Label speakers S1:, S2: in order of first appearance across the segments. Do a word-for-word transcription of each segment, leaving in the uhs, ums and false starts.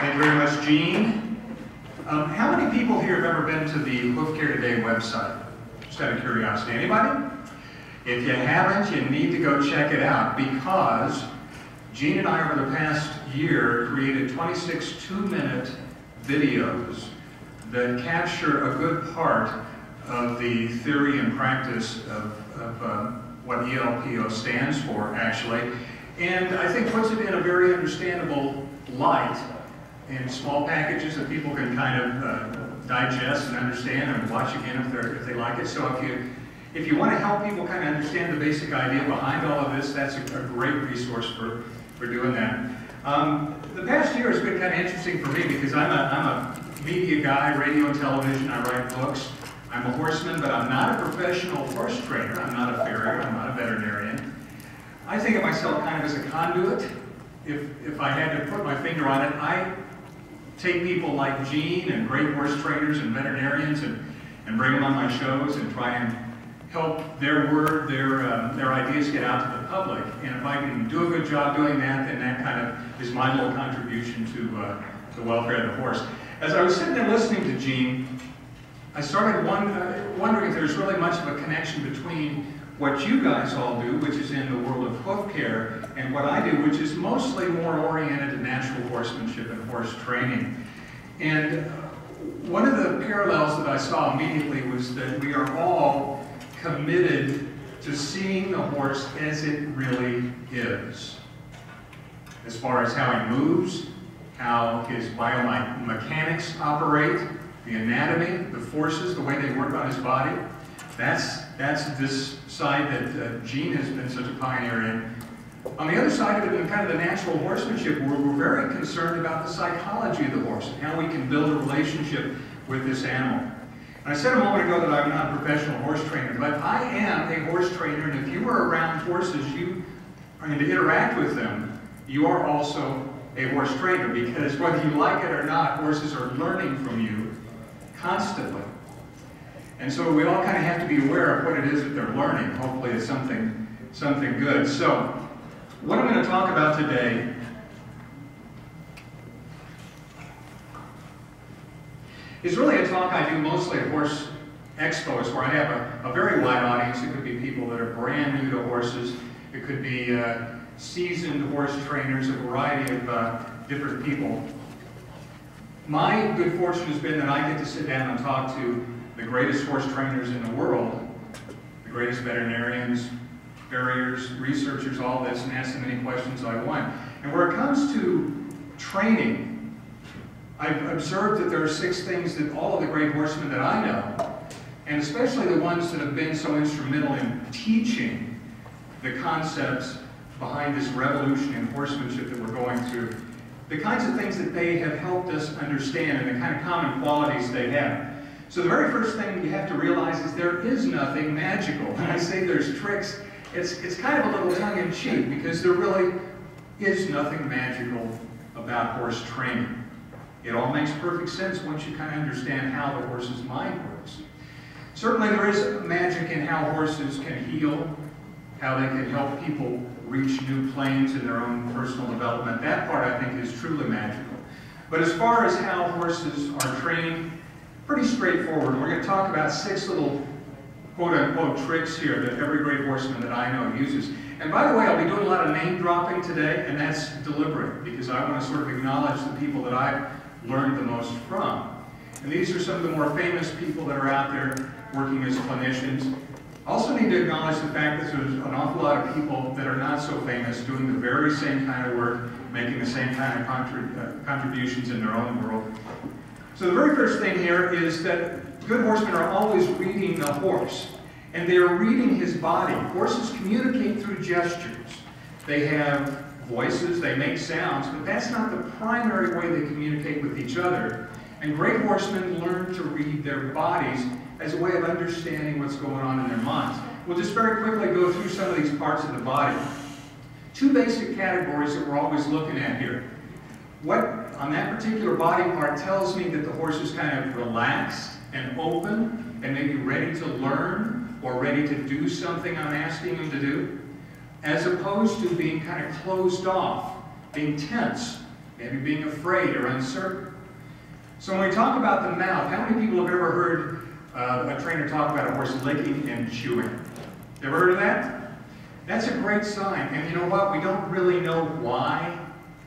S1: Thank you very much, Gene. Um, how many people here have ever been to the Hoof Care Today website? Just out of curiosity. Anybody? If you haven't, you need to go check it out, because Gene and I, over the past year, created twenty-six two-minute videos that capture a good part of the theory and practice of, of um, what E L P O stands for, actually, and I think puts it in a very understandable light in small packages that people can kind of uh, digest and understand and watch again if, they're, if they like it. So if you, if you want to help people kind of understand the basic idea behind all of this, that's a, a great resource for, for doing that. Um, the past year has been kind of interesting for me because I'm a, I'm a media guy, radio and television, I write books. I'm a horseman, but I'm not a professional horse trainer. I'm not a farrier, I'm not a veterinarian. I think of myself kind of as a conduit. If, if I had to put my finger on it, I take people like Gene and great horse trainers and veterinarians and, and bring them on my shows and try and help their word, their, um, their ideas get out to the public. And if I can do a good job doing that, then that kind of is my little contribution to uh, the welfare of the horse. As I was sitting there listening to Gene, I started one, uh, wondering if there's really much of a connection between what you guys all do, which is in the world of hoof care, and what I do, which is mostly more oriented to natural horsemanship and horse training. And uh, one of the parallels that I saw immediately was that we are all committed to seeing the horse as it really is, as far as how he moves, how his biomechanics operate, the anatomy, the forces, the way they work on his body. That's, that's this side that uh, Gene has been such a pioneer in. On the other side of it, in kind of the natural horsemanship, we're, we're very concerned about the psychology of the horse and how we can build a relationship with this animal. And I said a moment ago that I'm not a professional horse trainer, but I am a horse trainer, and if you are around horses, you are going to interact with them, you are also a horse trainer, because whether you like it or not, horses are learning from you constantly. And so we all kind of have to be aware of what it is that they're learning. Hopefully it's something, something good. So what I'm going to talk about today is really a talk I do mostly at horse expos, where I have a, a very wide audience. It could be people that are brand new to horses. It could be uh, seasoned horse trainers, a variety of uh, different people. My good fortune has been that I get to sit down and talk to the greatest horse trainers in the world, the greatest veterinarians, farriers, researchers, all this, and ask them any questions I want. And where it comes to training, I've observed that there are six things that all of the great horsemen that I know, and especially the ones that have been so instrumental in teaching the concepts behind this revolution in horsemanship that we're going through, the kinds of things that they have helped us understand and the kind of common qualities they have. So the very first thing you have to realize is there is nothing magical. When I say there's tricks, it's, it's kind of a little tongue-in-cheek, because there really is nothing magical about horse training. It all makes perfect sense once you kind of understand how the horse's mind works. Certainly there is magic in how horses can heal, how they can help people reach new planes in their own personal development. That part, I think, is truly magical. But as far as how horses are trained, pretty straightforward. We're going to talk about six little quote-unquote tricks here that every great horseman that I know uses. And by the way, I'll be doing a lot of name dropping today, and that's deliberate, because I want to sort of acknowledge the people that I've learned the most from. And these are some of the more famous people that are out there working as clinicians. Also need to acknowledge the fact that there's an awful lot of people that are not so famous doing the very same kind of work, making the same kind of contrib uh, contributions in their own world. So the very first thing here is that good horsemen are always reading the horse, and they are reading his body. Horses communicate through gestures. They have voices, they make sounds, but that's not the primary way they communicate with each other. And great horsemen learn to read their bodies as a way of understanding what's going on in their minds. We'll just very quickly go through some of these parts of the body. Two basic categories that we're always looking at here. What on that particular body part tells me that the horse is kind of relaxed and open and maybe ready to learn or ready to do something I'm asking him to do, as opposed to being kind of closed off, being tense, maybe being afraid or uncertain. So when we talk about the mouth, how many people have ever heard uh, a trainer talk about a horse licking and chewing? Ever heard of that? That's a great sign. And you know what? We don't really know why,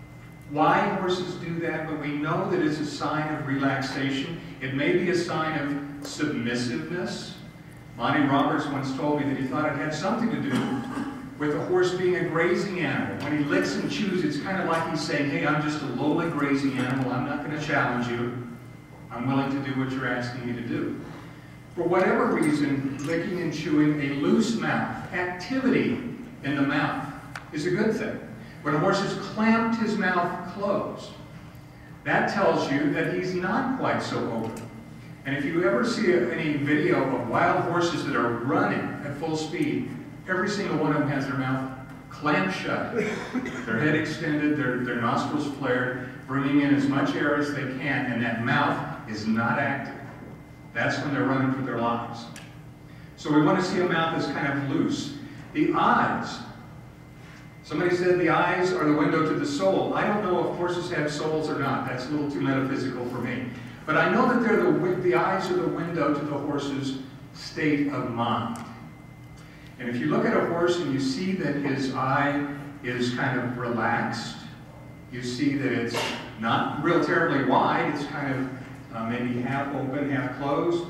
S1: why horses do that, but we know that it's a sign of relaxation. It may be a sign of submissiveness. Monty Roberts once told me that he thought it had something to do with a horse being a grazing animal. When he licks and chews, it's kind of like he's saying, hey, I'm just a lowly grazing animal. I'm not going to challenge you. I'm willing to do what you're asking me to do. For whatever reason, licking and chewing, a loose mouth, activity in the mouth, is a good thing. When a horse has clamped his mouth closed, that tells you that he's not quite so open. And if you ever see any video of wild horses that are running at full speed, every single one of them has their mouth clamped shut, their head extended, their, their nostrils flared, bringing in as much air as they can, and that mouth is not active. That's when they're running for their lives. So we want to see a mouth that's kind of loose. The eyes. Somebody said the eyes are the window to the soul. I don't know if horses have souls or not. That's a little too metaphysical for me. But I know that they're the, the eyes are the window to the horse's state of mind. And if you look at a horse and you see that his eye is kind of relaxed, you see that it's not real terribly wide, it's kind of uh, maybe half open, half closed.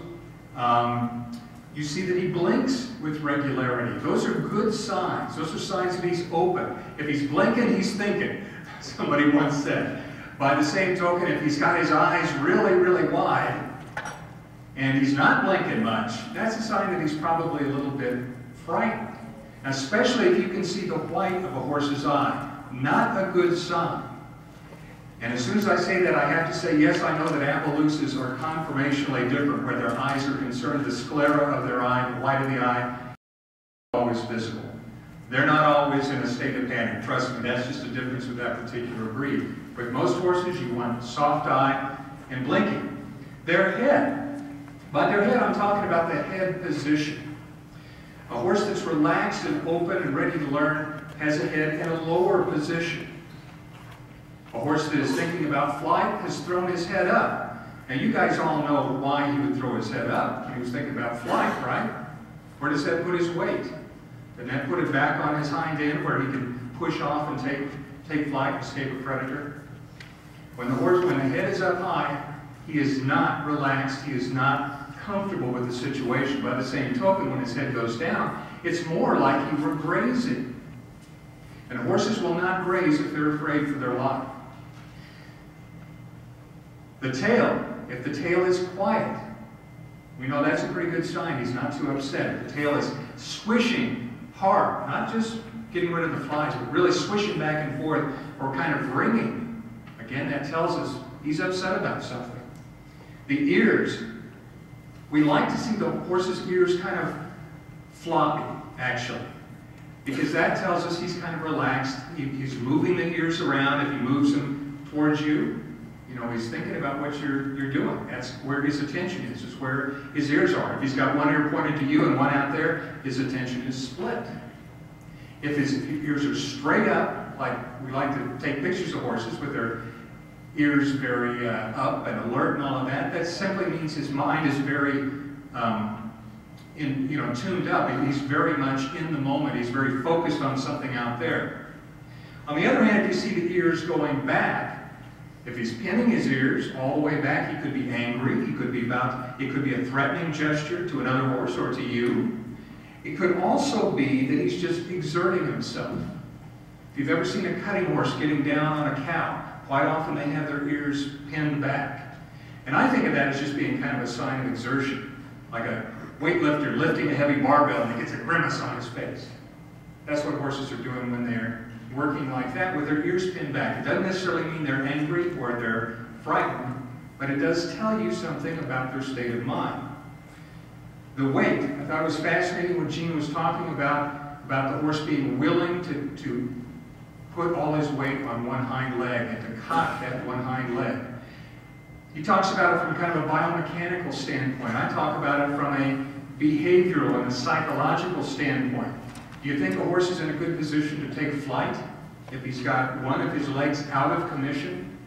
S1: Um, you see that he blinks with regularity. Those are good signs. Those are signs that he's open. If he's blinking, he's thinking, somebody once said. By the same token, if he's got his eyes really, really wide, and he's not blinking much, that's a sign that he's probably a little bit frightened. Especially if you can see the white of a horse's eye. Not a good sign. And as soon as I say that, I have to say, yes, I know that Appaloosas are conformationally different where their eyes are concerned. The sclera of their eye, the white of the eye, is always visible. They're not always in a state of panic. Trust me, that's just a difference with that particular breed. With most horses, you want soft eye and blinking. Their head. By their head, I'm talking about the head position. A horse that's relaxed and open and ready to learn has a head in a lower position. A horse that is thinking about flight has thrown his head up. Now you guys all know why he would throw his head up. He was thinking about flight, right? Where does that put his weight? Doesn't that put it back on his hind end where he can push off and take, take flight and escape a predator? When the horse, when the head is up high, he is not relaxed, he is not comfortable with the situation. By the same token, when his head goes down, it's more like he were grazing. And horses will not graze if they're afraid for their life. The tail, if the tail is quiet, we know that's a pretty good sign. He's not too upset. If the tail is swishing hard, not just getting rid of the flies, but really swishing back and forth or kind of ringing. Again, that tells us he's upset about something. The ears, we like to see the horse's ears kind of floppy, actually, because that tells us he's kind of relaxed. He, he's moving the ears around. If he moves them towards you, you know, he's thinking about what you're, you're doing. That's where his attention is. It's where his ears are. If he's got one ear pointed to you and one out there, his attention is split. If his ears are straight up, like we like to take pictures of horses with their ears very uh, up and alert and all of that, that simply means his mind is very um, in, you know, tuned up. He's very much in the moment. He's very focused on something out there. On the other hand, if you see the ears going back, if he's pinning his ears all the way back, he could be angry. He could be about, it could be a threatening gesture to another horse or to you. It could also be that he's just exerting himself. If you've ever seen a cutting horse getting down on a cow, quite often they have their ears pinned back. And I think of that as just being kind of a sign of exertion. Like a weightlifter lifting a heavy barbell and he gets a grimace on his face. That's what horses are doing when they're working like that with their ears pinned back. It doesn't necessarily mean they're angry or they're frightened, but it does tell you something about their state of mind. The weight, I thought it was fascinating what Gene was talking about, about the horse being willing to, to put all his weight on one hind leg and to cock that one hind leg. He talks about it from kind of a biomechanical standpoint. I talk about it from a behavioral and a psychological standpoint. Do you think a horse is in a good position to take flight if he's got one of his legs out of commission?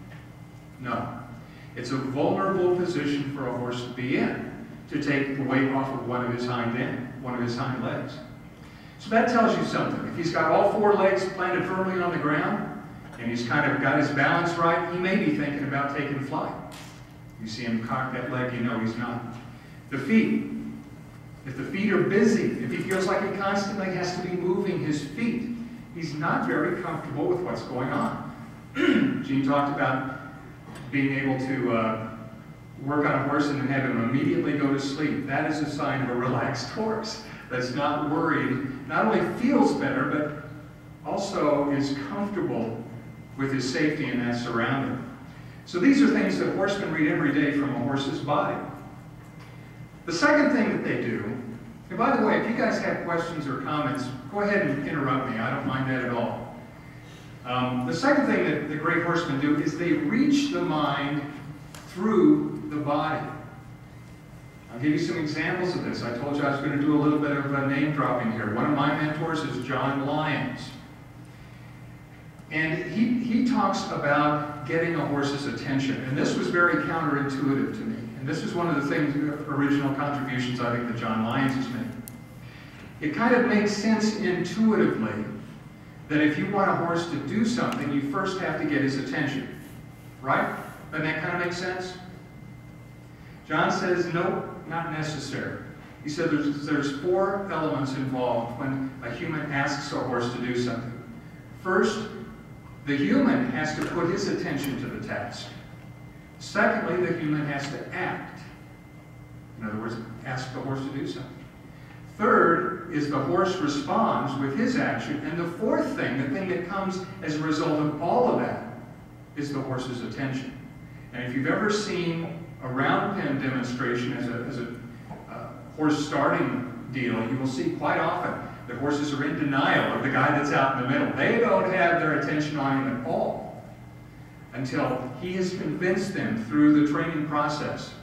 S1: No. It's a vulnerable position for a horse to be in, to take the weight off of one of his hind end, one of his hind legs. So that tells you something. If he's got all four legs planted firmly on the ground, and he's kind of got his balance right, he may be thinking about taking flight. You see him cock that leg, you know he's not. The feet. If the feet are busy, if he feels like he constantly has to be moving his feet, he's not very comfortable with what's going on. Gene talked about being able to uh, work on a horse and then have him immediately go to sleep. That is a sign of a relaxed horse that's not worried, not only feels better, but also is comfortable with his safety in that surrounding. So these are things that horsemen read every day from a horse's body. The second thing that they do, and by the way, if you guys have questions or comments, go ahead and interrupt me. I don't mind that at all. Um, the second thing that the great horsemen do is they reach the mind through the body. I'll give you some examples of this. I told you I was going to do a little bit of a name dropping here. One of my mentors is John Lyons. And he, he talks about getting a horse's attention. And this was very counterintuitive to me. And this is one of the things, original contributions I think that John Lyons has made. It kind of makes sense intuitively that if you want a horse to do something, you first have to get his attention. Right? Doesn't that kind of make sense? John says, nope, not necessary. He said there's, there's four elements involved when a human asks a horse to do something. First, the human has to put his attention to the task. Secondly, the human has to act. In other words, ask the horse to do something. Third is the horse responds with his action. And the fourth thing, the thing that comes as a result of all of that, is the horse's attention. And if you've ever seen a round pen demonstration as a, as a uh, horse starting deal, you will see quite often that horses are in denial of the guy that's out in the middle. They don't have their attention on him at all until he has convinced them through the training process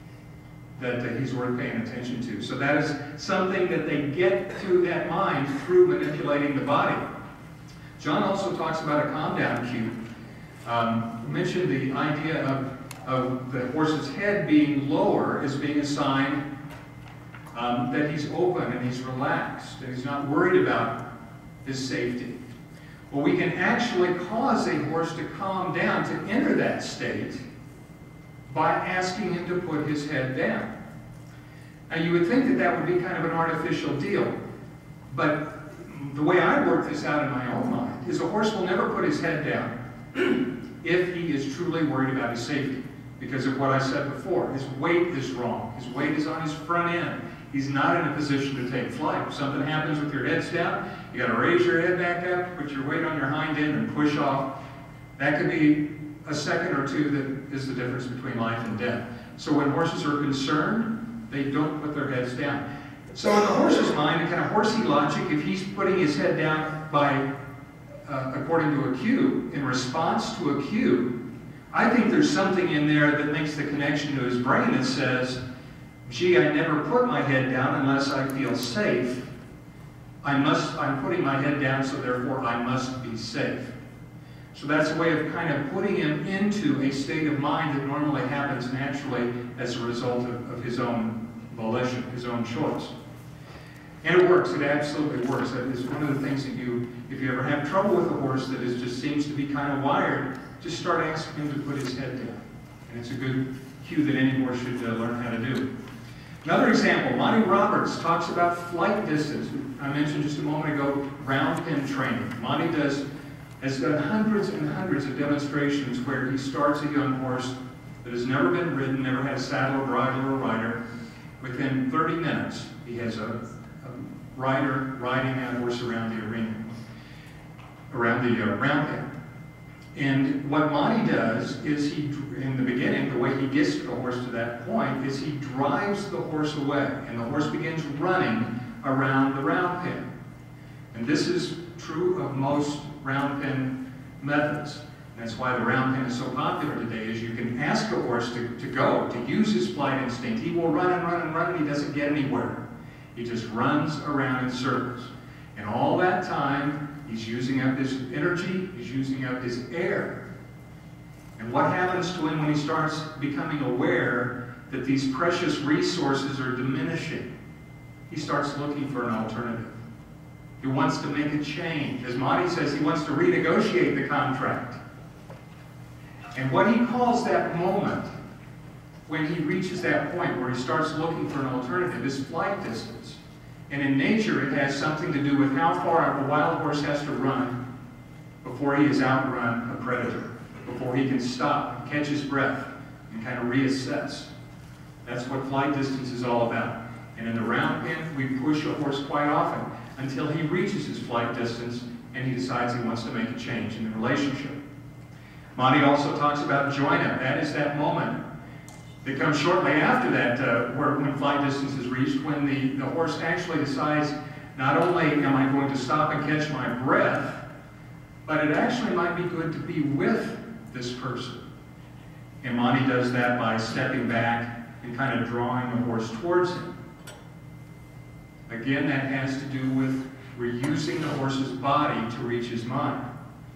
S1: that uh, he's worth paying attention to. So that is something that they get to that mind through manipulating the body. John also talks about a calm down cue. Um, mentioned the idea of, of the horse's head being lower as being a sign um, that he's open and he's relaxed, and he's not worried about his safety. Well, we can actually cause a horse to calm down, to enter that state, by asking him to put his head down. Now, you would think that that would be kind of an artificial deal, but the way I work this out in my own mind is a horse will never put his head down if he is truly worried about his safety, because of what I said before. His weight is wrong. His weight is on his front end. He's not in a position to take flight. If something happens with your heads down, you got to raise your head back up, put your weight on your hind end, and push off. That could be a second or two that is the difference between life and death. So when horses are concerned, they don't put their heads down. So in the horse's mind, in kind of horsey logic, if he's putting his head down by Uh, according to a cue, in response to a cue, I think there's something in there that makes the connection to his brain that says, gee, I never put my head down unless I feel safe. I must, I'm putting my head down, so therefore I must be safe. So that's a way of kind of putting him into a state of mind that normally happens naturally as a result of, of his own volition, his own choice. And it works. It absolutely works. That is one of the things that you, if you ever have trouble with a horse that is just seems to be kind of wired, just start asking him to put his head down. And it's a good cue that any horse should uh, learn how to do. Another example, Monty Roberts talks about flight distance. I mentioned just a moment ago round pen training. Monty does, has done hundreds and hundreds of demonstrations where he starts a young horse that has never been ridden, never had a saddle or bridle or rider. Within thirty minutes, he has a rider riding that horse around the arena, around the uh, round pen. And what Monty does is he, in the beginning, the way he gets the horse to that point is he drives the horse away, and the horse begins running around the round pen. And this is true of most round pen methods. That's why the round pen is so popular today, is you can ask a horse to, to go, to use his flight instinct. He will run and run and run, and he doesn't get anywhere. He just runs around in circles. And all that time, he's using up his energy, he's using up his air. And what happens to him when he starts becoming aware that these precious resources are diminishing? He starts looking for an alternative. He wants to make a change. As Monty says, he wants to renegotiate the contract. And what he calls that moment, when he reaches that point where he starts looking for an alternative, is flight distance. And in nature, it has something to do with how far a wild horse has to run before he has outrun a predator, before he can stop and catch his breath and kind of reassess. That's what flight distance is all about. And in the round pen, we push a horse quite often until he reaches his flight distance and he decides he wants to make a change in the relationship. Monty also talks about join-up. That is that moment that comes shortly after that, uh, where, when flight distance is reached, when the, the horse actually decides, not only am I going to stop and catch my breath, but it actually might be good to be with this person. And Monty does that by stepping back and kind of drawing the horse towards him. Again, that has to do with we're using the horse's body to reach his mind.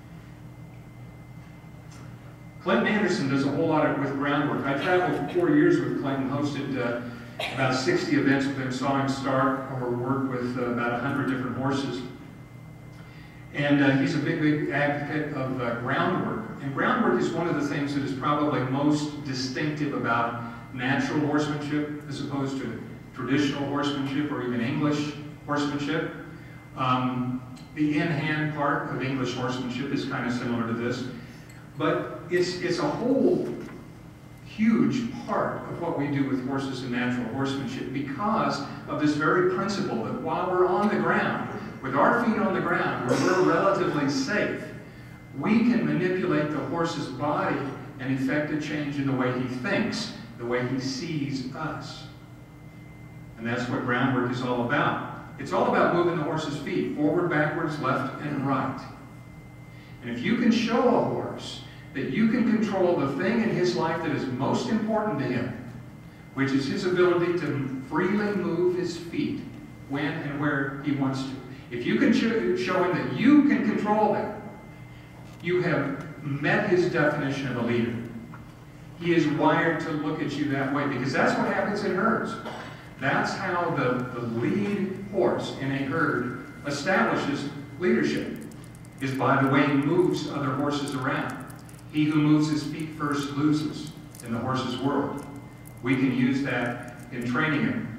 S1: Clinton Anderson does a whole lot of, with groundwork. I traveled four years with Clinton, hosted uh, about sixty events with him, saw him start or work with uh, about one hundred different horses. And uh, he's a big, big advocate of uh, groundwork. And groundwork is one of the things that is probably most distinctive about natural horsemanship as opposed to traditional horsemanship or even English horsemanship. Um, the in-hand part of English horsemanship is kind of similar to this. But it's, it's a whole huge part of what we do with horses in natural horsemanship because of this very principle that while we're on the ground, with our feet on the ground, where we're relatively safe, we can manipulate the horse's body and effect a change in the way he thinks, the way he sees us. And that's what groundwork is all about. It's all about moving the horse's feet, forward, backwards, left, and right. And if you can show a horse that you can control the thing in his life that is most important to him, which is his ability to freely move his feet when and where he wants to. If you can show him that you can control that, you have met his definition of a leader. He is wired to look at you that way because that's what happens in herds. That's how the, the lead horse in a herd establishes leadership, is by the way he moves other horses around. He who moves his feet first loses in the horse's world. We can use that in training him.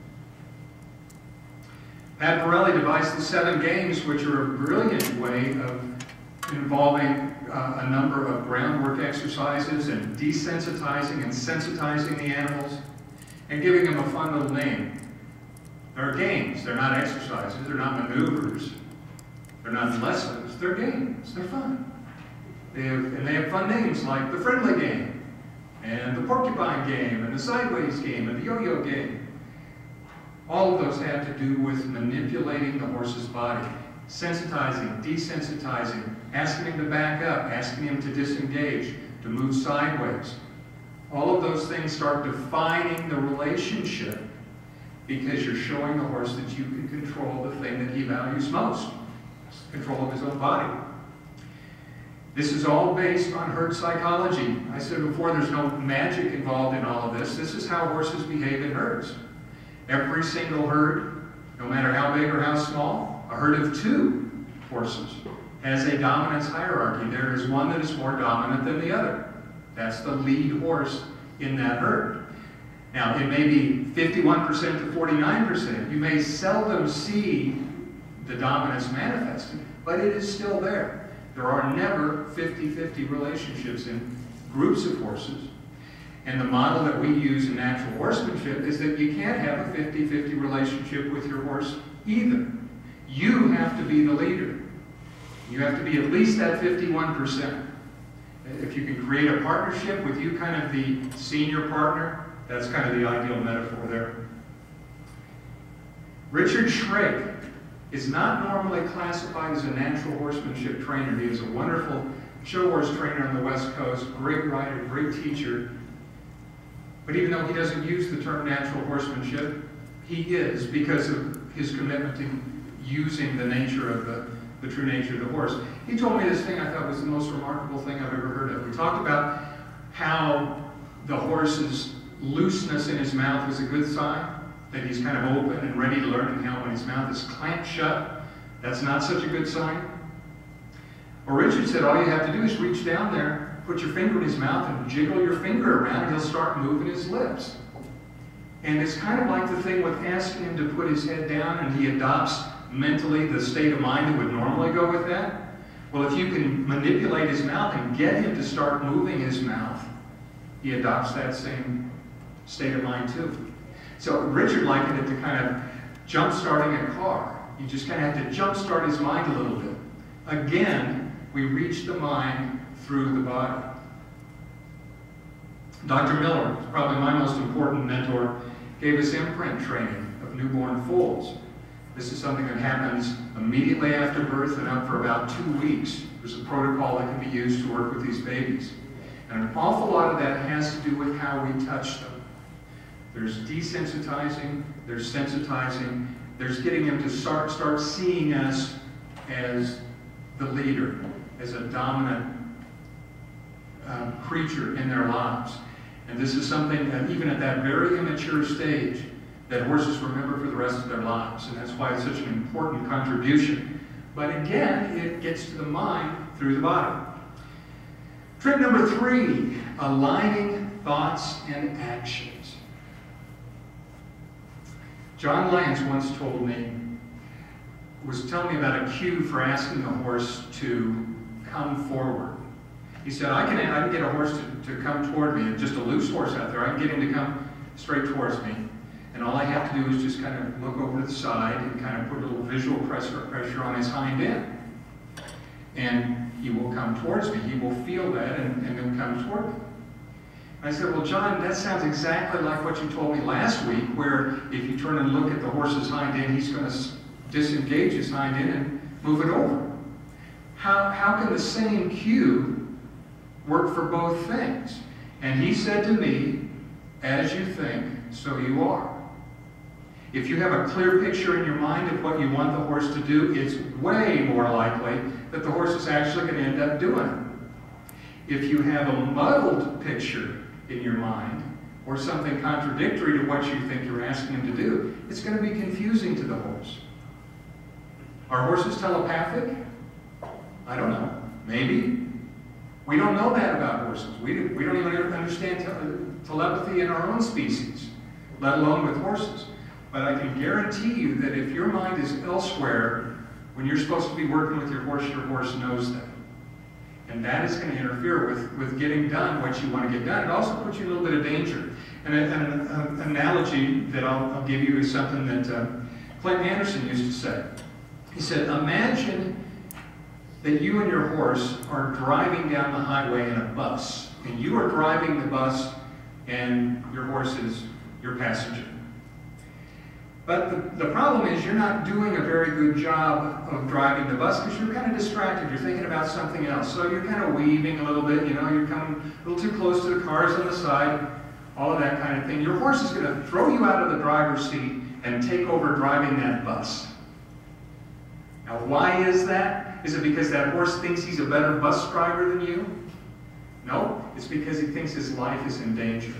S1: Pat Pirelli devised the seven games, which are a brilliant way of involving uh, a number of groundwork exercises and desensitizing and sensitizing the animals and giving them a fun little name. They're games. They're not exercises. They're not maneuvers. They're not lessons. They're games. They're fun. They have, and they have fun names like the friendly game, and the porcupine game, and the sideways game, and the yo-yo game. All of those have to do with manipulating the horse's body, sensitizing, desensitizing, asking him to back up, asking him to disengage, to move sideways. All of those things start defining the relationship because you're showing the horse that you can control the thing that he values most, control of his own body. This is all based on herd psychology. I said before, there's no magic involved in all of this. This is how horses behave in herds. Every single herd, no matter how big or how small, a herd of two horses has a dominance hierarchy. There is one that is more dominant than the other. That's the lead horse in that herd. Now, it may be fifty-one percent to forty-nine percent. You may seldom see the dominance manifested, but it is still there. There are never fifty fifty relationships in groups of horses. And the model that we use in natural horsemanship is that you can't have a fifty fifty relationship with your horse either. You have to be the leader. You have to be at least that fifty-one percent. If you can create a partnership with you kind of the senior partner, that's kind of the ideal metaphor there. Richard Schrake is not normally classified as a natural horsemanship trainer. He is a wonderful show horse trainer on the West Coast, great rider, great teacher. But even though he doesn't use the term natural horsemanship, he is because of his commitment to using the nature of the, the true nature of the horse. He told me this thing I thought was the most remarkable thing I've ever heard of. We talked about how the horse's looseness in his mouth was a good sign, that he's kind of open and ready to learn, and how when his mouth is clamped shut, that's not such a good sign. Well, Richard said all you have to do is reach down there, put your finger in his mouth, and jiggle your finger around, and he'll start moving his lips. And it's kind of like the thing with asking him to put his head down, and he adopts mentally the state of mind that would normally go with that. Well, if you can manipulate his mouth and get him to start moving his mouth, he adopts that same state of mind too. So Richard likened it to kind of jump-starting a car. You just kind of have to jump-start his mind a little bit. Again, we reach the mind through the body. Doctor Miller, probably my most important mentor, gave us imprint training of newborn foals. This is something that happens immediately after birth and up for about two weeks. There's a protocol that can be used to work with these babies. And an awful lot of that has to do with how we touch them. There's desensitizing, there's sensitizing, there's getting them to start, start seeing us as the leader, as a dominant um, creature in their lives. And this is something that even at that very immature stage, that horses remember for the rest of their lives. And that's why it's such an important contribution. But again, it gets to the mind through the body. Trick number three, aligning thoughts and actions. John Lance once told me, was telling me about a cue for asking a horse to come forward. He said, I can, I can get a horse to, to come toward me, and just a loose horse out there, I can get him to come straight towards me. And all I have to do is just kind of look over to the side and kind of put a little visual pressure, pressure on his hind end. And he will come towards me. He will feel that and, and then come toward me. I said, well, John, that sounds exactly like what you told me last week, where if you turn and look at the horse's hind end, he's going to disengage his hind end and move it over. How, how can the same cue work for both things? And he said to me, as you think, so you are. If you have a clear picture in your mind of what you want the horse to do, it's way more likely that the horse is actually going to end up doing it. If you have a muddled picture in your mind, or something contradictory to what you think you're asking him to do, it's going to be confusing to the horse. Are horses telepathic? I don't know. Maybe. We don't know that about horses. We, we don't even understand te telepathy in our own species, let alone with horses. But I can guarantee you that if your mind is elsewhere, when you're supposed to be working with your horse, your horse knows that. And that is going to interfere with, with getting done what you want to get done. It also puts you in a little bit of danger. And an, an, an analogy that I'll, I'll give you is something that uh, Clinton Anderson used to say. He said, imagine that you and your horse are driving down the highway in a bus. And you are driving the bus and your horse is your passenger. But the, the problem is you're not doing a very good job of driving the bus because you're kind of distracted. You're thinking about something else. So you're kind of weaving a little bit, you know, you're coming a little too close to the cars on the side, all of that kind of thing. Your horse is going to throw you out of the driver's seat and take over driving that bus. Now, why is that? Is it because that horse thinks he's a better bus driver than you? No, it's because he thinks his life is in danger.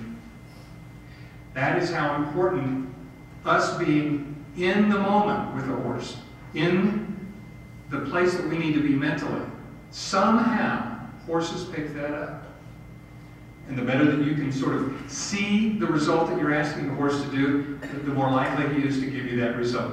S1: That is how important us being in the moment with a horse, in the place that we need to be mentally. Somehow, horses pick that up. And the better that you can sort of see the result that you're asking the horse to do, the more likely he is to give you that result.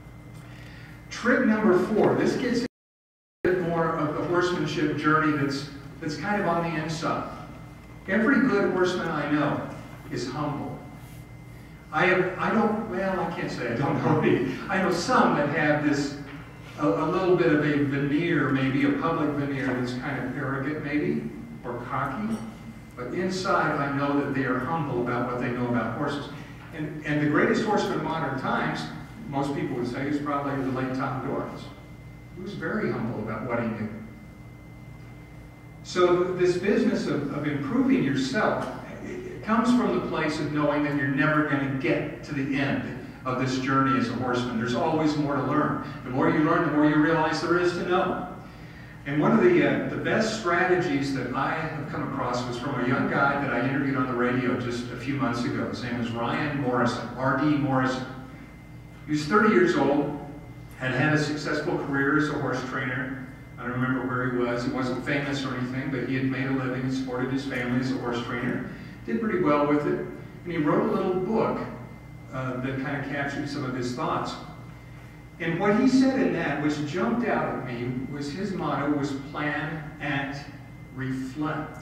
S1: Trick number four, this gets a bit more of the horsemanship journey that's, that's kind of on the inside. Every good horseman I know is humble. I have, I don't, well, I can't say I don't know any. I know some that have this, a, a little bit of a veneer, maybe a public veneer that's kind of arrogant maybe, or cocky. But inside I know that they are humble about what they know about horses. And, and the greatest horseman of modern times, most people would say, is probably the late Tom Dorrance. He was very humble about what he knew. So this business of, of improving yourself, it comes from the place of knowing that you're never going to get to the end of this journey as a horseman. There's always more to learn. The more you learn, the more you realize there is to know. And one of the, uh, the best strategies that I have come across was from a young guy that I interviewed on the radio just a few months ago. His name was Ryan Morrison, R D Morrison. He was thirty years old, had had a successful career as a horse trainer. I don't remember where he was. He wasn't famous or anything, but he had made a living and supported his family as a horse trainer. Did pretty well with it. And he wrote a little book uh, that kind of captured some of his thoughts. And what he said in that, which jumped out at me, was his motto was plan, act, reflect.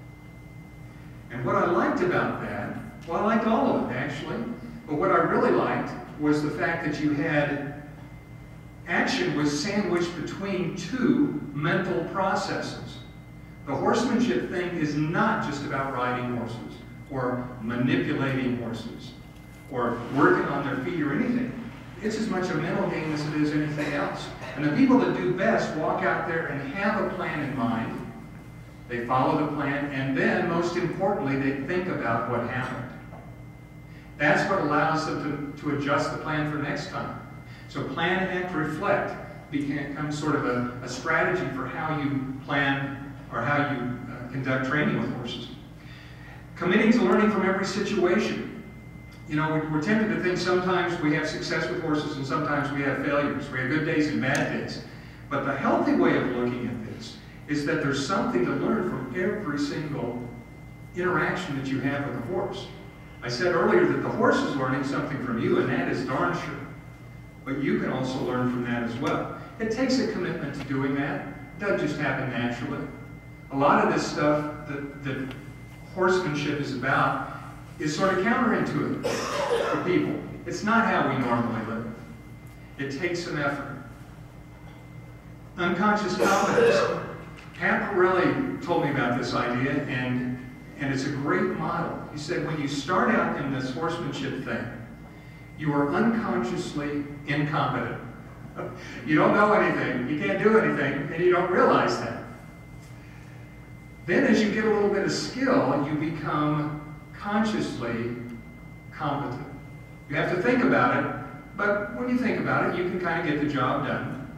S1: And what I liked about that, well, I liked all of it actually, but what I really liked was the fact that you had action was sandwiched between two mental processes. The horsemanship thing is not just about riding horses or manipulating horses or working on their feet or anything. It's as much a mental game as it is anything else. And the people that do best walk out there and have a plan in mind. They follow the plan, and then, most importantly, they think about what happened. That's what allows them to, to adjust the plan for next time. So plan, act, reflect becomes sort of a, a strategy for how you plan or how you uh, conduct training with horses. Committing to learning from every situation. You know, we're, we're tempted to think sometimes we have success with horses and sometimes we have failures. We have good days and bad days. But the healthy way of looking at this is that there's something to learn from every single interaction that you have with the horse. I said earlier that the horse is learning something from you, and that is darn sure. But you can also learn from that as well. It takes a commitment to doing that. It doesn't just happen naturally. A lot of this stuff that, that horsemanship is about is sort of counterintuitive for people. It's not how we normally live. It takes some effort. Unconscious competence. Pat Pirelli told me about this idea, and, and it's a great model. He said, when you start out in this horsemanship thing, you are unconsciously incompetent. You don't know anything, you can't do anything, and you don't realize that. Then as you get a little bit of skill, you become consciously competent. You have to think about it, but when you think about it, you can kind of get the job done.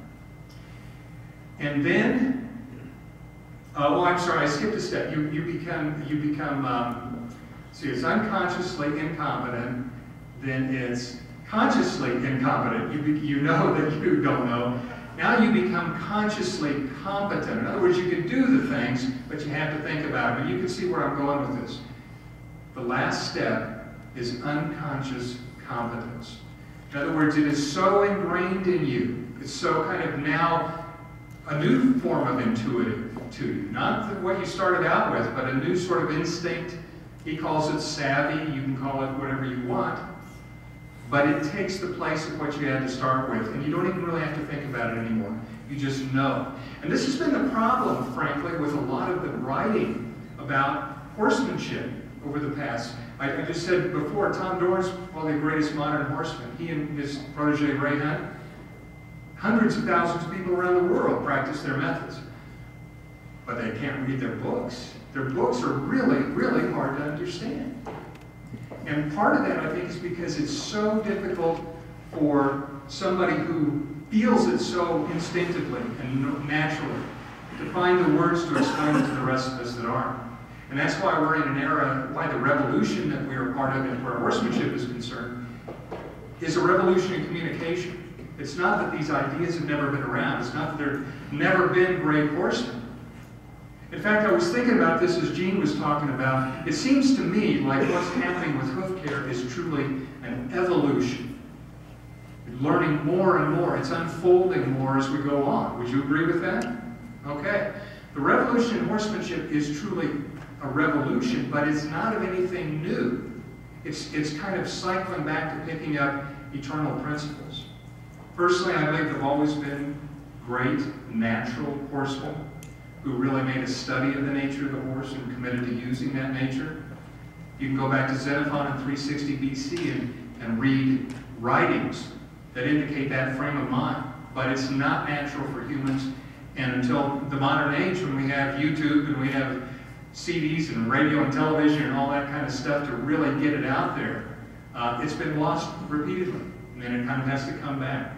S1: And then, uh, oh, I'm sorry, I skipped a step. You, you become, you become um, see, it's unconsciously incompetent, then it's consciously incompetent. You, you know that you don't know. Now you become consciously competent. In other words, you can do the things, but you have to think about it. But you can see where I'm going with this. The last step is unconscious competence. In other words, it is so ingrained in you. It's so kind of now a new form of intuitive to you. Not the, what you started out with, but a new sort of instinct. He calls it savvy. You can call it whatever you want. But it takes the place of what you had to start with, and you don't even really have to think about it anymore. You just know. And this has been the problem, frankly, with a lot of the writing about horsemanship over the past. I, I just said before, Tom Dorn's probably the greatest modern horseman. He and his protege, Ray Hunt, hundreds of thousands of people around the world practice their methods. But they can't read their books. Their books are really, really hard to understand. And part of that, I think, is because it's so difficult for somebody who feels it so instinctively and naturally to find the words to explain it to the rest of us that aren't. And that's why we're in an era, why the revolution that we are part of and where horsemanship is concerned, is a revolution in communication. It's not that these ideas have never been around. It's not that there have never been great horsemen. In fact, I was thinking about this as Gene was talking about. It seems to me like what's happening with hoof care is truly an evolution. We're learning more and more. It's unfolding more as we go on. Would you agree with that? Okay. The revolution in horsemanship is truly a revolution, but it's not of anything new. It's, it's kind of cycling back to picking up eternal principles. Personally, I believe there have always been great natural horsemen who really made a study of the nature of the horse and committed to using that nature. You can go back to Xenophon in three sixty B C and, and read writings that indicate that frame of mind. But it's not natural for humans. And until the modern age, when we have YouTube and we have C Ds and radio and television and all that kind of stuff to really get it out there, Uh, it's been lost repeatedly, and then it kind of has to come back.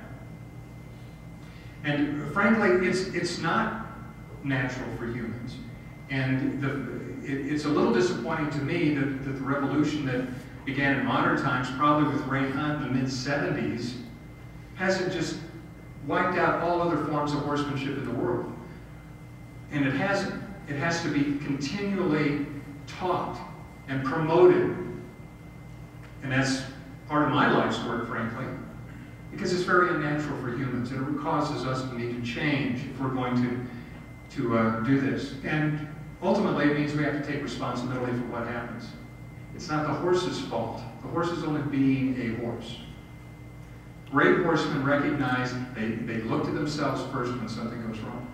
S1: And frankly, it's, it's not natural for humans. And the, it, it's a little disappointing to me that, that the revolution that began in modern times, probably with Ray Hunt in the mid seventies, hasn't just wiped out all other forms of horsemanship in the world. And it hasn't. It has to be continually taught and promoted. And that's part of my life's work, frankly, because it's very unnatural for humans, and it causes us to need to change if we're going to, to uh, do this. And ultimately, it means we have to take responsibility for what happens. It's not the horse's fault. The horse is only being a horse. Great horsemen recognize they, they look to themselves first when something goes wrong.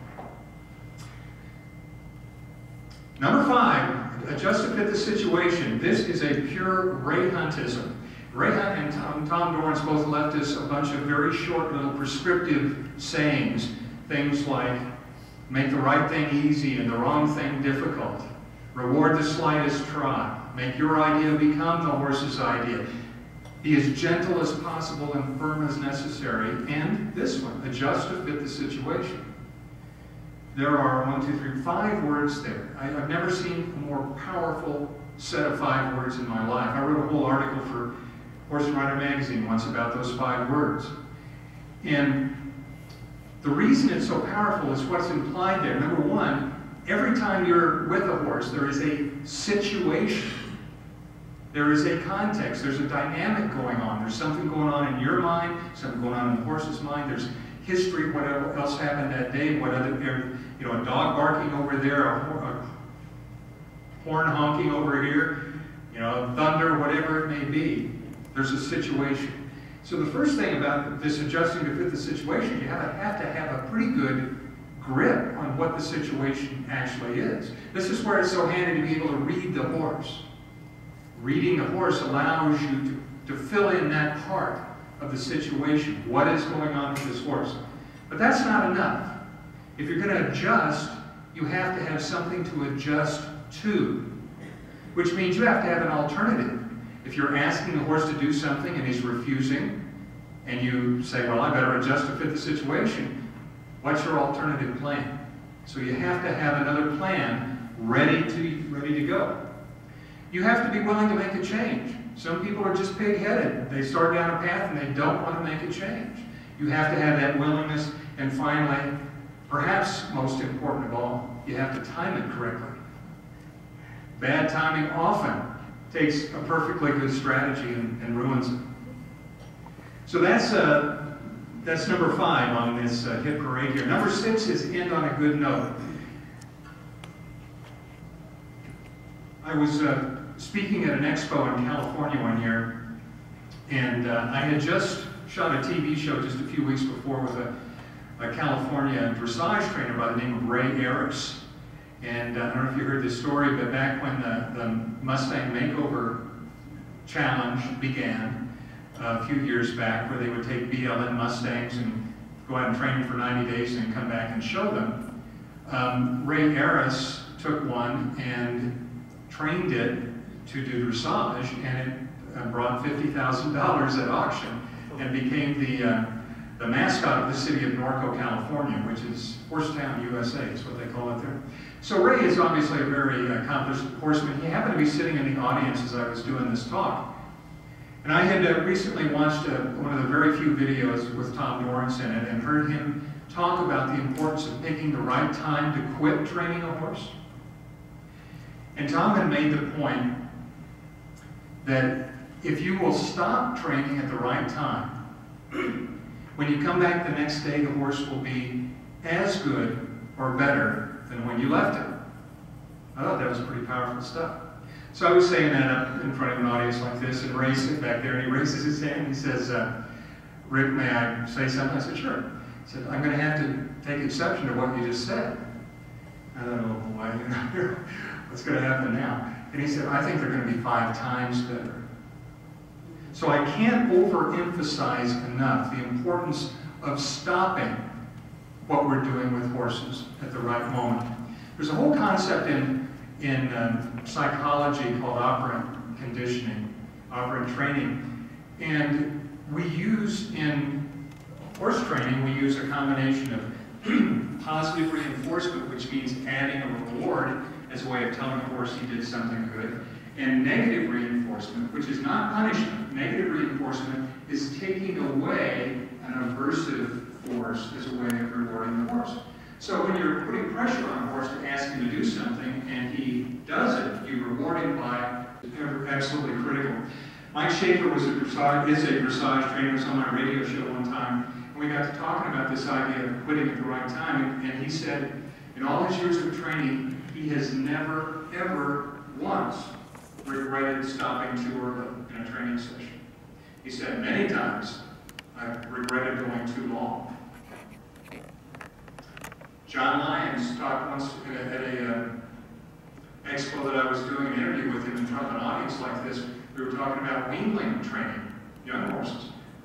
S1: Number five, adjust to fit the situation. This is a pure Ray Huntism. Ray Hunt and Tom, Tom Dorrance both left us a bunch of very short little prescriptive sayings. Things like, make the right thing easy and the wrong thing difficult. Reward the slightest try. Make your idea become the horse's idea. Be as gentle as possible and firm as necessary. And this one, adjust to fit the situation. There are one, two, three, five words there. I, I've never seen a more powerful set of five words in my life. I wrote a whole article for Horse and Rider magazine once about those five words. And the reason it's so powerful is what's implied there. Number one, every time you're with a horse, there is a situation. There is a context. There's a dynamic going on. There's something going on in your mind, something going on in the horse's mind. There's history, what else happened that day, what other, you know, a dog barking over there, a, a horn honking over here, you know, thunder, whatever it may be. There's a situation. So the first thing about this adjusting to fit the situation, you have to have, to have a pretty good grip on what the situation actually is. This is where it's so handy to be able to read the horse. Reading the horse allows you to, to fill in that part of the situation. What is going on with this horse? But that's not enough. If you're going to adjust, you have to have something to adjust to, which means you have to have an alternative. If you're asking the horse to do something and he's refusing, and you say, well, I better adjust to fit the situation, what's your alternative plan? So you have to have another plan ready to, ready to go. You have to be willing to make a change. Some people are just pig-headed. They start down a path and they don't want to make a change. You have to have that willingness. And finally, perhaps most important of all, you have to time it correctly. Bad timing often takes a perfectly good strategy and, and ruins it. So that's, uh, that's number five on this uh, hit parade here. Number six is end on a good note. I was uh, speaking at an expo in California one year, and uh, I had just shot a T V show just a few weeks before with a, a California dressage trainer by the name of Ray Harris. And uh, I don't know if you heard this story, but back when the, the Mustang Makeover Challenge began uh, a few years back, where they would take B L M Mustangs and go out and train them for ninety days and come back and show them, um, Ray Harris took one and trained it to do dressage, and it uh, brought fifty thousand dollars at auction and became the, uh, the mascot of the city of Norco, California, which is Horsetown, U S A, is what they call it there. So Ray is obviously a very accomplished horseman. He happened to be sitting in the audience as I was doing this talk. And I had uh, recently watched uh, one of the very few videos with Tom Dorrance in it and heard him talk about the importance of picking the right time to quit training a horse. And Tom had made the point that if you will stop training at the right time, when you come back the next day, the horse will be as good or better than when you left it. I thought that was pretty powerful stuff. So I was saying that up in front of an audience like this, and Ray's sitting back there, and he raises his hand, and he says, uh, Rick, may I say something? I said, sure. He said, I'm going to have to take exception to what you just said. I thought, oh boy, you know, what's going to happen now? And he said, I think they're going to be five times better. So I can't overemphasize enough the importance of stopping what we're doing with horses at the right moment. There's a whole concept in, in um, psychology called operant conditioning offering training. And we use, in horse training, we use a combination of positive reinforcement, which means adding a reward as a way of telling the horse he did something good, and negative reinforcement, which is not punishment. Negative reinforcement is taking away an aversive force as a way of rewarding the horse. So when you're putting pressure on a horse to ask him to do something and he does it, you reward him by absolutely critical. Mike Schaefer was a dressage, is a dressage trainer, was on my radio show one time, and we got to talking about this idea of quitting at the right time, and, and he said, in all his years of training, he has never, ever once regretted stopping too early in a training session. He said, many times, I've regretted going too long. John Lyons talked once at a, at a uh, expo that I was doing an interview with him in front of an audience like this. We were talking about weanling training, young horses.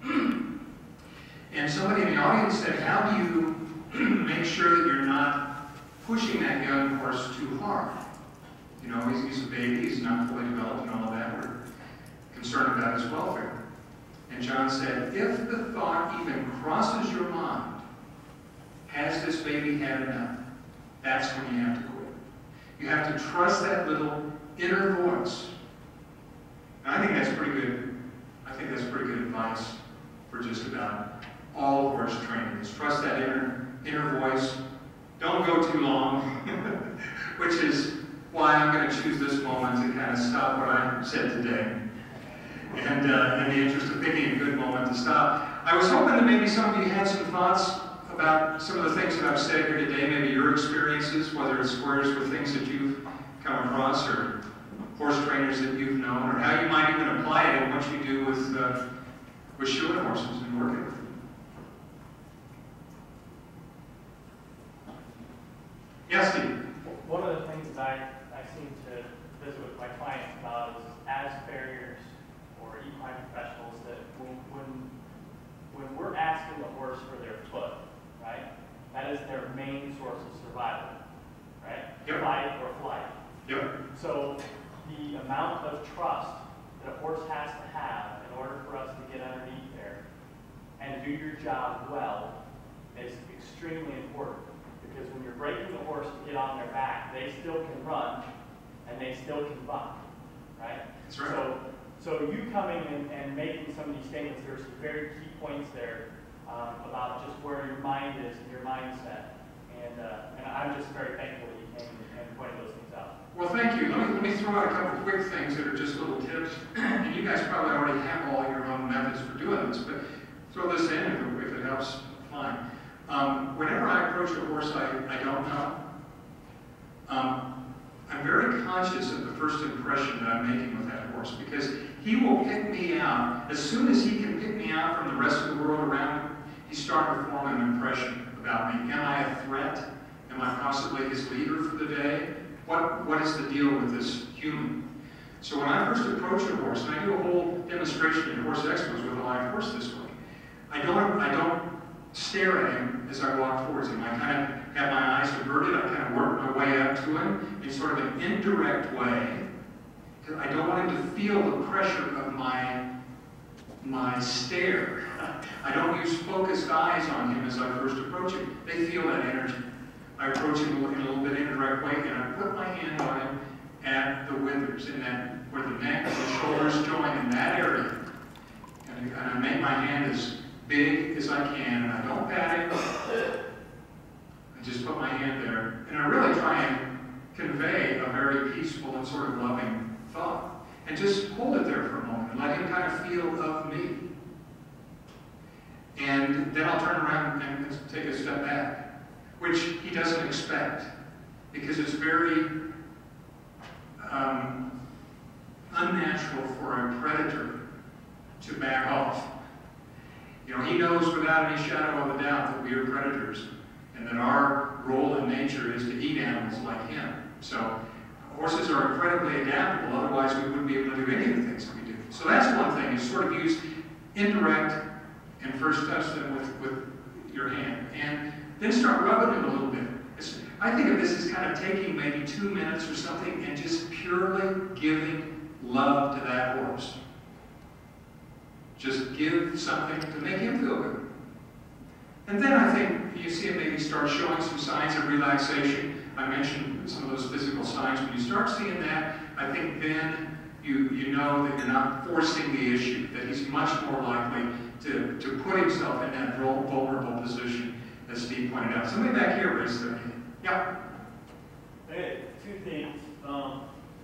S1: And somebody in the audience said, how do you make sure that you're not pushing that young horse too hard? You know, he's, he's a baby, he's not fully developed and all of that. We're concerned about his welfare. And John said, if the thought even crosses your mind, has this baby had enough? That's when you have to quit. You have to trust that little inner voice. And I think that's pretty good. I think that's pretty good advice for just about all horse training. Is trust that inner inner voice. Don't go too long, which is why I'm going to choose this moment to kind of stop what I said today. And uh, in the interest of picking a good moment to stop, I was hoping that maybe some of you had some thoughts about some of the things that I've said here today, maybe your experiences, whether it squares with things that you've come across or horse trainers that you've known, or how you might even apply it in what you do with, uh, with shoeing horses and working with them. Yes, Steve?
S2: One of the things that I, I seem to visit with my clients about is as farriers or equine professionals that when, when, when we're asking the horse for their foot, right, that is their main source of survival, right?
S1: Yep.
S2: Fight or flight.
S1: Yep.
S2: So the amount of trust that a horse has to have in order for us to get underneath there and do your job well is extremely important. Because when you're breaking the horse to get on their back, they still can run and they still can buck, right?
S1: That's right.
S2: So, so you coming and, and making some of these statements, there's some very key points there um, about just where your mind is and your mindset. And, uh, and I'm just very thankful that you came and pointed those things out.
S1: Well, thank you. Let me, let me throw out a couple of quick things that are just little tips. And you guys probably already have all your own methods for doing this, but throw this in if it, if it helps, fine. Um, whenever I approach a horse I, I don't know, um, I'm very conscious of the first impression that I'm making with that horse, because he will pick me out. As soon as he can pick me out from the rest of the world around him, he's starting to form an impression about me. Am I a threat? Am I possibly his leader for the day? What, what is the deal with this human? So when I first approach a horse, and I do a whole demonstration in horse expos with a live horse this way, I don't, I don't stare at him as I walk towards him. I kind of have my eyes averted. I kind of work my way up to him in sort of an indirect way. I don't want him to feel the pressure of my, my stare. I don't use focused eyes on him as I first approach him. They feel that energy. I approach him in a little bit indirect way, and I put my hand on him at the withers, in that where the neck and the shoulders join in that area. And, and I make my hand as big as I can, and I don't pat him. I just put my hand there, and I really try and convey a very peaceful and sort of loving thought. And just hold it there for a moment and let him kind of feel of me. And then I'll turn around and take a step back, which he doesn't expect, because it's very um, unnatural for a predator to back off. You know, he knows without any shadow of a doubt that we are predators, and that our role in nature is to eat animals like him. So horses are incredibly adaptable, otherwise we wouldn't be able to do any of the things that we do. So that's one thing, is sort of use indirect and first touch them with, with your hand. And then start rubbing them a little bit. It's, I think of this as kind of taking maybe two minutes or something and just purely giving love to that horse. Just give something to make him feel good. And then I think you see him maybe start showing some signs of relaxation. I mentioned some of those physical signs. When you start seeing that, I think then you, you know that you're not forcing the issue, that he's much more likely to, to put himself in that vulnerable position, as Steve pointed out. Somebody back here raised their hand. Yeah?
S3: Hey, two things. Um,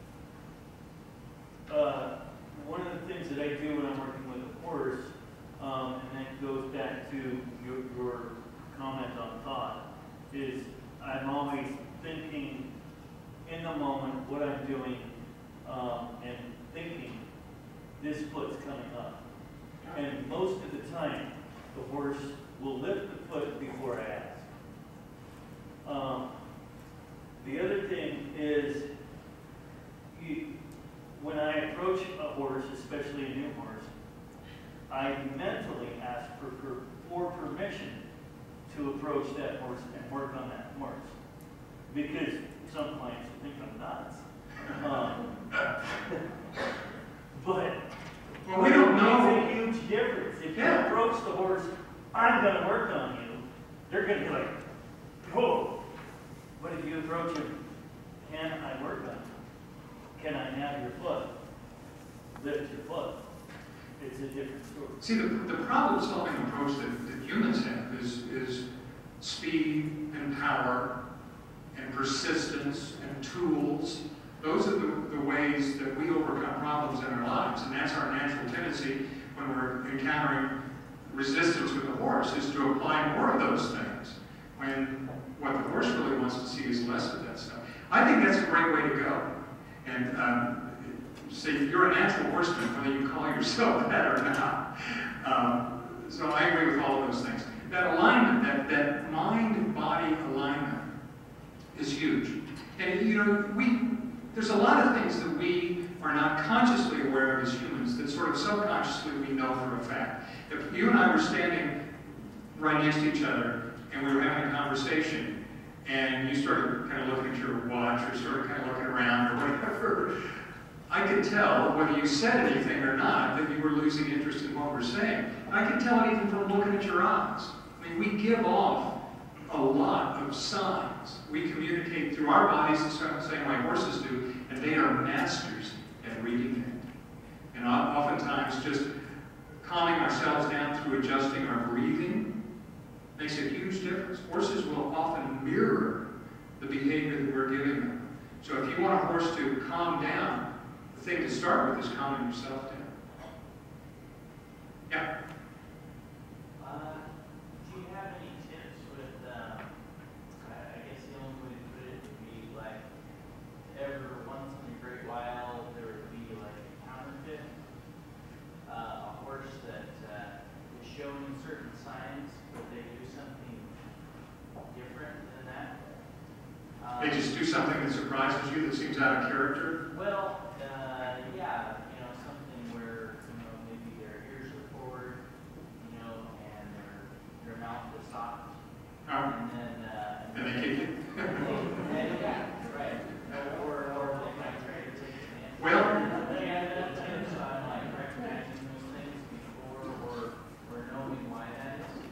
S3: uh, one of the things that I do when I'm working with a horse, um, and that goes back to your, your comment on thought, is I'm always thinking in the moment what I'm doing, um, and thinking this foot's coming up. And most of the time, the horse will lift the foot before I ask. Um, the other thing is, you, when I approach a horse, especially a new horse, I mentally ask for, for, for permission to approach that horse and work on that horse. Because some clients think I'm nuts. Um, but
S1: well, we don't know.
S3: It's a huge difference. If
S1: yeah.
S3: you approach the horse, I'm going to work on you, they're going to be like, whoa. But if you approach him, can I work on you? Can I have your foot? Lift your foot. It's a different story.
S1: See, the, the problem-solving approach that, that humans have is, is speed and power and persistence and tools. Those are the, the ways that we overcome problems in our lives, and that's our natural tendency when we're encountering resistance with the horse, is to apply more of those things, when what the horse really wants to see is less of that stuff. I think that's a great way to go. And um, say, if you're a natural horseman, whether you call yourself that or not. Um, so I agree with all of those things. That alignment, that, that mind-body alignment is huge. And you know, we, there's a lot of things that we are not consciously aware of as humans that sort of subconsciously we know for a fact. If you and I were standing right next to each other and we were having a conversation and you started kind of looking at your watch or started kind of looking around or whatever, I could tell whether you said anything or not that you were losing interest in what we're saying. I could tell it even from looking at your eyes. I mean, we give off a lot of signs. We communicate through our bodies the same way horses do, and they are masters at reading it. And oftentimes just calming ourselves down through adjusting our breathing makes a huge difference. Horses will often mirror the behavior that we're giving them. So if you want a horse to calm down, the thing to start with is calming yourself down. Yeah?
S4: Uh, do you have any tips with, um, I guess the only way to put it would be like, every once in a great while there would be like a counterfeit, uh, a horse that uh, is showing certain signs, but they do something different than that. Um,
S1: They just do something that surprises you, that seems out of character?
S4: Well, uh, yeah, you know, something where, you know, maybe their ears are forward, you know, and their, their mouth is soft.
S1: Oh.
S4: And then, uh,
S1: And they kick you?
S4: and, yeah, right. Or, or they might try to take it in.
S1: Well,
S4: They have that tips on like recognizing those things before or, or knowing why that is.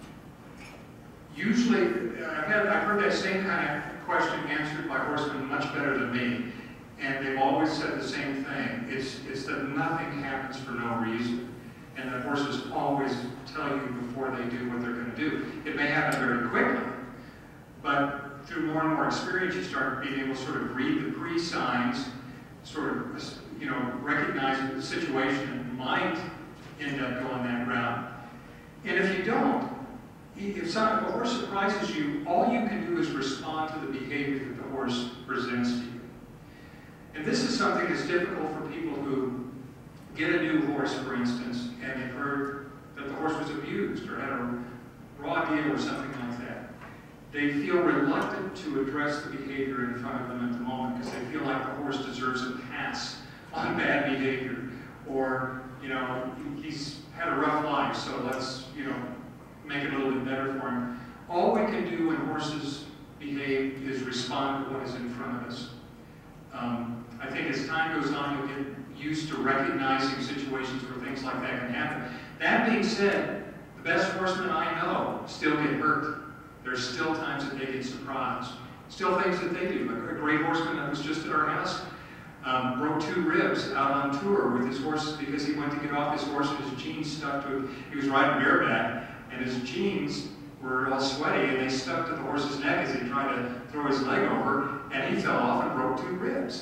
S1: usually, I've, had, I've heard that same kind of question answered by horsemen much better than me, and they've always said the same thing. It's, it's that nothing happens for no reason, and that horses always tell you before they do what they're going to do. It may happen very quickly, but through more and more experience, you start being able to sort of read the pre-signs, sort of, you know, recognize the situation that might end up going that route. And if you don't, if, some, if a horse surprises you, all you can do is respond to the behavior that the horse presents to you. And this is something that's difficult for people who get a new horse, for instance, and they've heard that the horse was abused or had a raw deal or something like that. They feel reluctant to address the behavior in front of them at the moment because they feel like the horse deserves a pass on bad behavior, or, you know, he's had a rough life, so let's, you know, make it a little bit better for him. All we can do when horses behave is respond to what is in front of us. Um, I think as time goes on, you'll get used to recognizing situations where things like that can happen. That being said, the best horsemen I know still get hurt. There's still times that they get surprised. Still things that they do. A great horseman that was just at our house um, broke two ribs out on tour with his horse because he went to get off his horse and his jeans stuck to it. He was riding bareback, and his jeans were all sweaty, and they stuck to the horse's neck as he tried to throw his leg over, and he fell off and broke two ribs.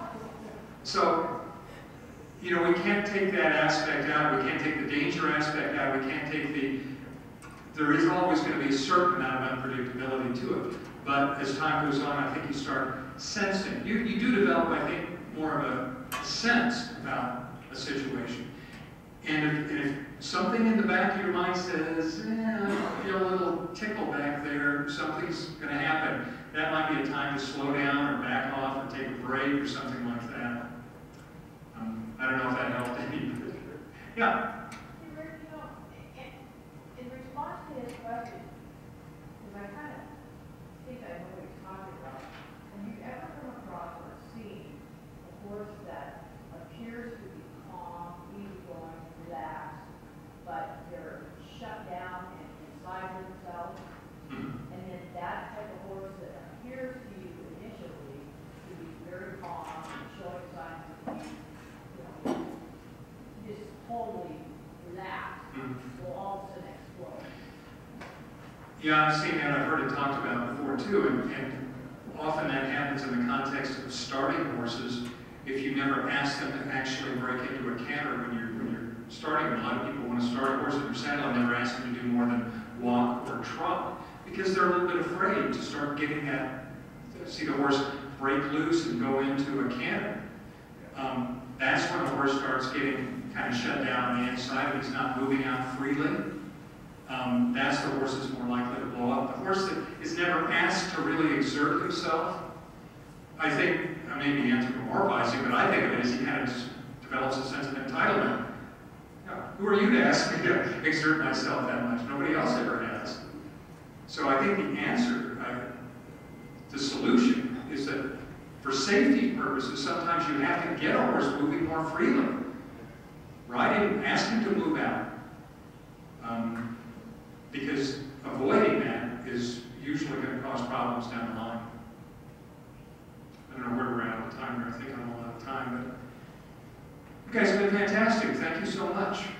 S1: So, you know, we can't take that aspect out. We can't take the danger aspect out. We can't take the... There is always going to be a certain amount of unpredictability to it. But as time goes on, I think you start sensing. You, you do develop, I think, more of a sense about a situation. And if, and if something in the back of your mind says, eh, I feel a little tickle back there, something's going to happen, that might be a time to slow down or back off or take a break or something like that. Um, I don't know if that helped any. Yeah?
S5: You know, in, in response to his question, because I kind of think I know what he's talking about, have you ever come across or seen a horse that appears to be calm, easygoing, relaxed, but they're shut down and inside themselves?
S1: Mm-hmm.
S5: And then that type of horse that appears to you initially to be very calm and showing signs of being, you know, just totally relaxed,
S1: Mm-hmm.
S5: will all of a sudden explode.
S1: Yeah, I've seen that. I've heard it talked about before too, and, and often that happens in the context of starting horses. If you never ask them to actually break into a canter when you're when you're starting, a lot of people want to start a horse in their saddle and never ask them to do more than walk or trot because they're a little bit afraid to start getting that, see the horse break loose and go into a canter. Um, that's when the horse starts getting kind of shut down on the inside and he's not moving out freely. Um, that's the horse that's more likely to blow up. The horse that is never asked to really exert himself, I think, I may be anthropomorphizing, but I think of it as he kind of just develops a sense of entitlement. You know, who are you to ask me to exert myself that much? Nobody else ever has. So I think the answer, I, the solution, is that for safety purposes, sometimes you have to get a horse moving more freely. Ride him, ask him to move out. Um, because avoiding that is usually going to cause problems down the line. I don't know where we're at on time, or I think I'm all out of time, but you guys have been fantastic. Thank you so much.